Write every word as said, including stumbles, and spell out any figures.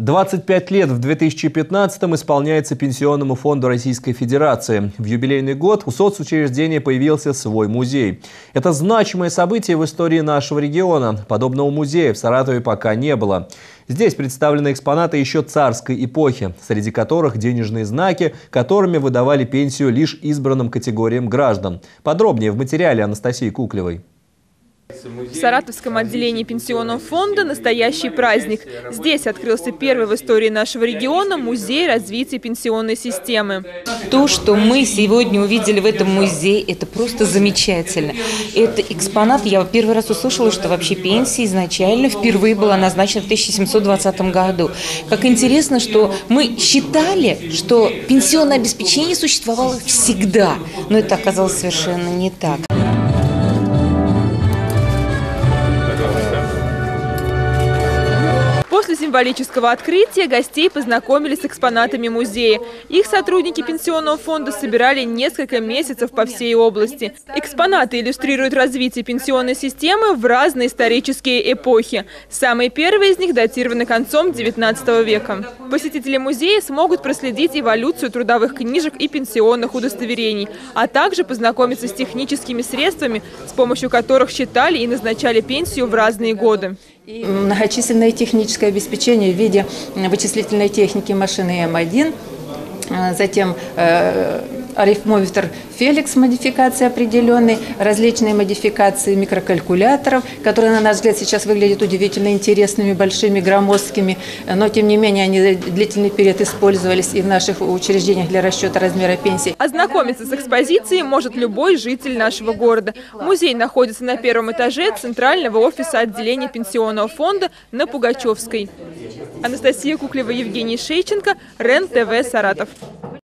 двадцать пять лет в две тысячи пятнадцатом исполняется Пенсионному фонду Российской Федерации. В юбилейный год у соцучреждения появился свой музей. Это значимое событие в истории нашего региона. Подобного музея в Саратове пока не было. Здесь представлены экспонаты еще царской эпохи, среди которых денежные знаки, которыми выдавали пенсию лишь избранным категориям граждан. Подробнее в материале Анастасии Куклевой. В Саратовском отделении Пенсионного фонда настоящий праздник. Здесь открылся первый в истории нашего региона музей развития пенсионной системы. То, что мы сегодня увидели в этом музее, это просто замечательно. Это экспонат, я первый раз услышала, что вообще пенсия изначально впервые была назначена в тысяча семьсот двадцатом году. Как интересно, что мы считали, что пенсионное обеспечение существовало всегда, но это оказалось совершенно не так. После символического открытия гостей познакомили с экспонатами музея. Их сотрудники Пенсионного фонда собирали несколько месяцев по всей области. Экспонаты иллюстрируют развитие пенсионной системы в разные исторические эпохи. Самые первые из них датированы концом девятнадцатого века. Посетители музея смогут проследить эволюцию трудовых книжек и пенсионных удостоверений, а также познакомиться с техническими средствами, с помощью которых считали и назначали пенсию в разные годы. И многочисленное техническое обеспечение в виде вычислительной техники машины эм один, затем э, арифмометр Феликс модификации определенной, различные модификации микрокалькуляторов, которые, на наш взгляд, сейчас выглядят удивительно интересными, большими, громоздкими, но, тем не менее, они длительный период использовались и в наших учреждениях для расчета размера пенсии. Ознакомиться с экспозицией может любой житель нашего города. Музей находится на первом этаже центрального офиса отделения Пенсионного фонда на Пугачевской. Анастасия Куклева, Евгений Шейченко, РЕН-ТВ, Саратов.